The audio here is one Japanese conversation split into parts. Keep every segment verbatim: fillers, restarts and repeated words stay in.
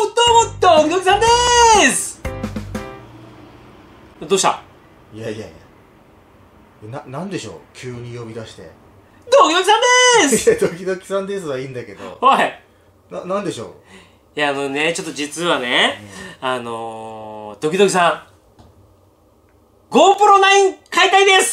もどうも、ドキドキさんでーす。どうした？ いやいやいや、な、なんでしょう、急に呼び出して。 ドキドキさんでーす。 いや、ドキドキさんですはいいんだけど。 おい。 な、なんでしょう。 いや、あのね、ちょっと実はね、うん、あのー、ドキドキさん、ゴープロナイン 買いたいです。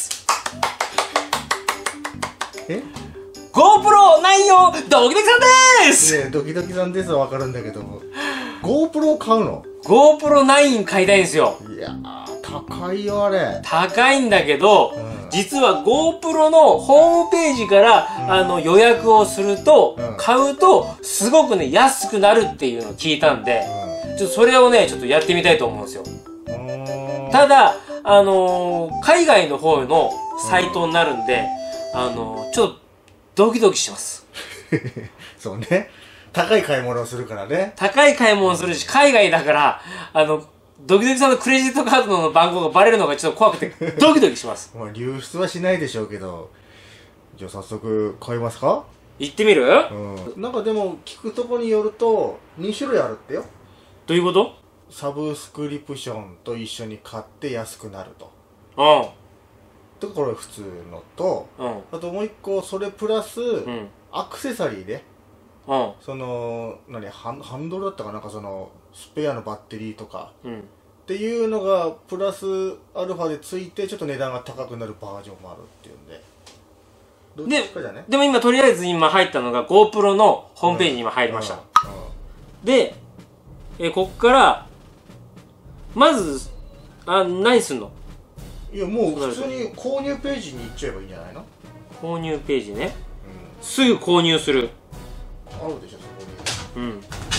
え？ ゴープロナイン をドキドキさんでーす。 ねえ、ドキドキさんですはわかるんだけども、ゴープロ を買うの？ ゴープロナイン 買いたいんですよ。 いやー、高いよあれ。 高いんだけど、うん、実は GoPro のホームページから、うん、あの予約をすると、うん、買うとすごくね安くなるっていうのを聞いたんで、うん、ちょっとそれをねちょっとやってみたいと思うんですよ。ただあのー、海外の方のサイトになるんで、うん、あのー、ちょっとドキドキします。 そうね、高い買い物をするからね。 高い買い物をするし、海外だからあのドキドキさんのクレジットカードの番号がバレるのがちょっと怖くてドキドキします。 まあ流出はしないでしょうけど、じゃあ早速買いますか？ 行ってみる？ うん。なんかでも聞くとこによるとに種類あるってよ。 どういうこと？ サブスクリプションと一緒に買って安くなると。 うん。 とこれ普通のと、うん、あともう一個それプラス、うん、アクセサリーで、うん、その何ハン、ハンドルだったかなんかそのスペアのバッテリーとか、うん、っていうのがプラスアルファでついてちょっと値段が高くなるバージョンもあるっていうんで。どっちかじゃね。 でも今とりあえず今入ったのが GoPro のホームページに今入りました。うんうんうん、で、えこっからまずあ何すんの？ いやもう普通に購入ページに行っちゃえばいいんじゃないの？ 購入ページね、うん、すぐ購入する。 あるでしょそこに。うん、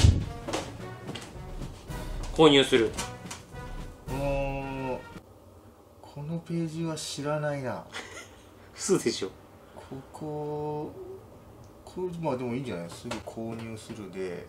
購入する。 うーん、このページは知らないな。 そうでしょ。 こここれまあでもいいんじゃない？すぐ購入するで。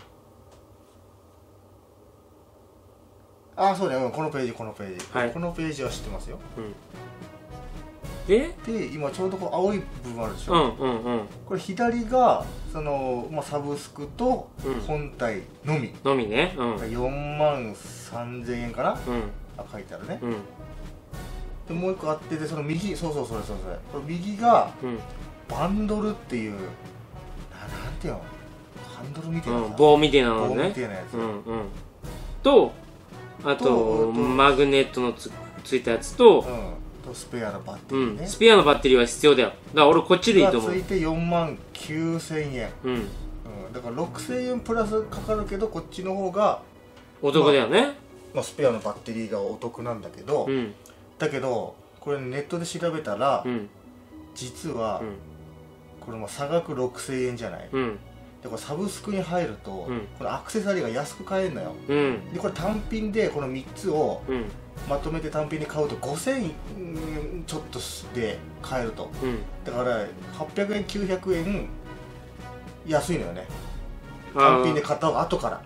ああそうね、うん、このページこのページ、はい、このページは知ってますよ。うん、 でで今ちょうどこう青い部分あるでしょ。 うんうんうん、 これ左がその、まあ、サブスクと本体のみ、 うん、のみね、うん、 よんまんさんぜんえんかな、うん、あ書いてあるね、うん、でもう一個あってでその右そうそうそれそれそれそれ右が、うん、バンドルっていうな、なんていうのハンドルみたいな、うん、 棒みたいなのね、 棒みたいなやつ、うんうん、 とあとマグネットの つ, ついたやつと、うん、 とスペアのバッテリーね、 うん、スペアのバッテリーは必要だよ。だから俺こっちでいいと思う。 ついてよんまんきゅうせんえん、うんうん、だからろくせんえんプラスかかるけどこっちの方がお得だよね、まあまあ、スペアのバッテリーがお得なんだけど、うん、だけどこれネットで調べたら、うん、実は、うん、これも差額ろくせんえんじゃない、うん、でこれサブスクに入ると、うん、このアクセサリーが安く買えるのよ、うん、でこれ単品でこのみっつを、うん、まとめて単品で買うとごせんえんちょっとで買えると、うん、だからはっぴゃくえんきゅうひゃくえん安いのよね、単品で買った方が後から、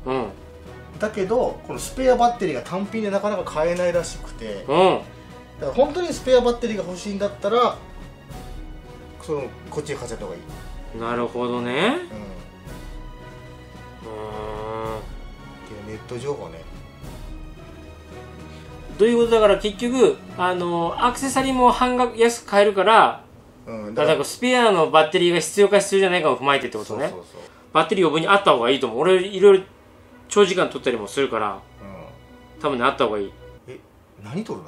うん、だけどこのスペアバッテリーが単品でなかなか買えないらしくて、うん、だから本当にスペアバッテリーが欲しいんだったらそのこっちで買っちゃった方がいい。 なるほどね。うん。うん。 ネット情報ね。 どういうことだから結局あのアクセサリーも半額安く買えるから、うん、だからスペアのバッテリーが必要か必要じゃないかを踏まえてってことね。そうそうそう。バッテリー余分にあった方がいいと思う。俺いろいろ長時間取ったりもするから、うん、多分ねあった方がいい。 え、何取るの？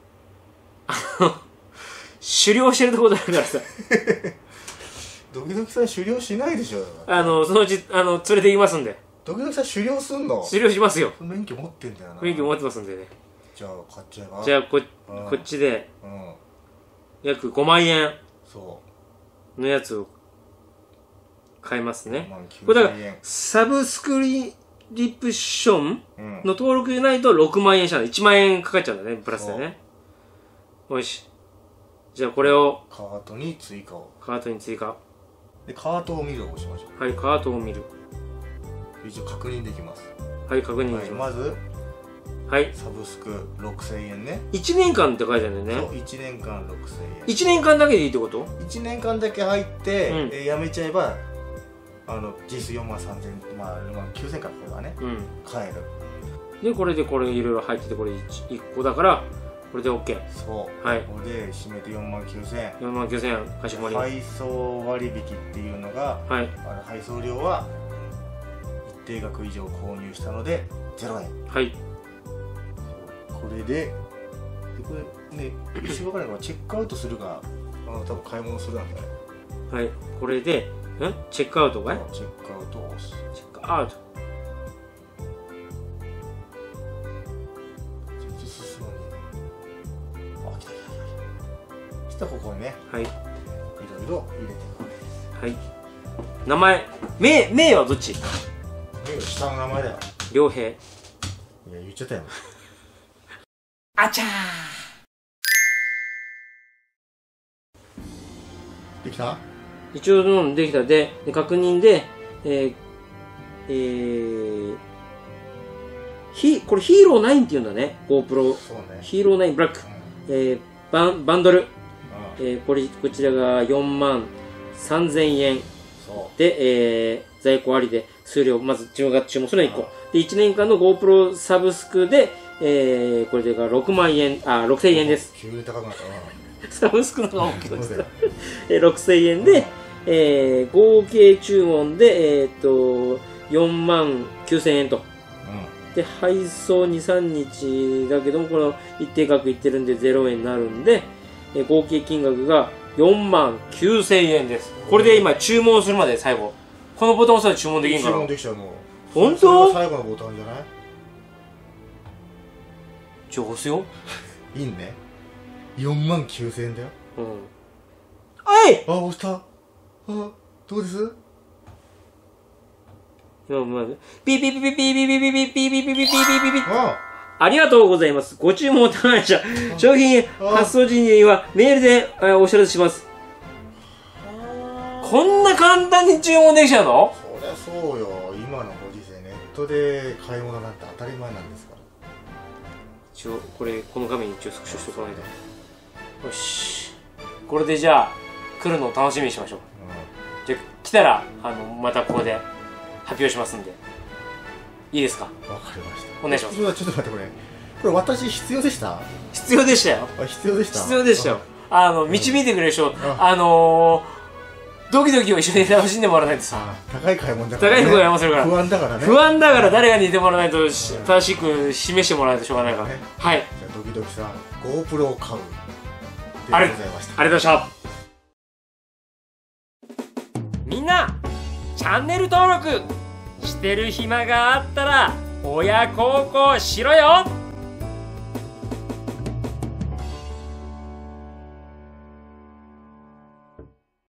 狩猟してるとこだからさ。 ドキドキさん狩猟しないでしょ。 あのそのうちあの連れて行きますんで。 ドキドキさん狩猟すんの？ 狩猟しますよ。 免許持ってんだよな。 免許持ってますんでね。 じゃあ買っちゃえば。 じゃあ こ,、うん、こっちで、うん、約ごまんえんのやつを買いますね。これだからサブスクリプションの登録でないとろくまんえんしたの。いちまんえんかかっちゃうんだね、プラスでね。よし。じゃあこれをカートに追加を。 カートに追加。 でカートを見るを押しましょう。 はい、カートを見る。 一応確認できます。 はい、確認できます。はい、まず、 はい、 サブスクろくせんえんね。 いちねんかんって書いてあるんだよね。 そう、いちねんかんろくせんえん。 いちねんかんだけでいいってこと？ いち 年間だけ入って、うん、えやめちゃえばあの実質よんまんさんぜん、まあよんまんきゅうせんかこれはね、 うん、 買える。 でこれでこれいろいろ入ってて、これ いっこだからこれで OK。 そう、 はい、 これで締めてよんまんきゅうせんえん。 よんまんきゅうせんえん貸し盛り。 配送割引っていうのが、はい、あの配送料は一定額以上購入したのでゼロえん。 はい、 これで、でこれね、一瞬分からないからチェックアウトするか、あの多分買い物するなんだね。 はい、これでんチェックアウトかい、 チェックアウトを押す。 チェックアウト。 全然進まねえ。あ、来た来た来た。そしたらここにね、はい、いろいろ入れていく。 はい。名前、名、名はどっち？ 名は下の名前だよ。 良平。いや、 言っちゃったよ。 あちゃー。 できた？ 一応飲んできたで、で確認で、えー、えー、ひ、これヒーローナインっていうんだね、GoPro。 そうね。 ヒーローナインブラック。うん、えー、バン、バンドル。うん、えー、これ、こちらがよんまんさんぜんえん。で、えー、在庫ありで、数量、まず自分が注文するのいっこ。で、いちねんかんの GoPro サブスクで、えー、これでがろくまんえん、あ、ろくせんえんです。 急に高くなったな。 サブスクの方が大きいです。えー、ろくせんえんで、えー、合計注文で、えー、っと、よんまんきゅうせんえんと。うん、で、配送に、さんにちだけども、この一定額いってるんでゼロえんになるんで、えー、合計金額がよんまんきゅうせんえんです。これで今注文するまで最後。このボタン押したら注文できんかな。 注文できちゃうもう。 本当？ 最後のボタンじゃない？ じゃあ押すよ。 いいね。よんまんきゅうせんえんだよ。 うん。はい！ あ、押した。あ、どうです？ いや、まあ、ピーピーピーピーピーピーピーピーピーピーピーピーピーピーピー。 あありがとうございます。ご注文高いじゃん。商品発送時にはメールでお知らせします。こんな簡単に注文できちゃうの？ そりゃそうよ。今のご時世ネットで買い物なんて当たり前なんですから。 一応これこの画面に一応スクショしておかないと。よし。これでじゃあ来るのを楽しみにしましょう。うん、じゃあ来たらあのまたここで発表しますんで。いいですか？ わかりました。 お願いします。 ちょっと待ってこれ。これ私必要でした？ 必要でしたよ。 あ、必要でした。 必要でしたよ。あの導いてくれる人、あのー。ドキドキを一緒に楽しんでもらわないとさ。 高い買い物だからね。 高い買い物するから。 不安だからね。 不安だから誰がにいてもらわないと正しく示してもらわないとしょうがないから。はい。 じゃあドキドキさん、GoPro を買う。 ありがとうございました。ありがとうございました。みんな、チャンネル登録してる暇があったら親孝行しろよ。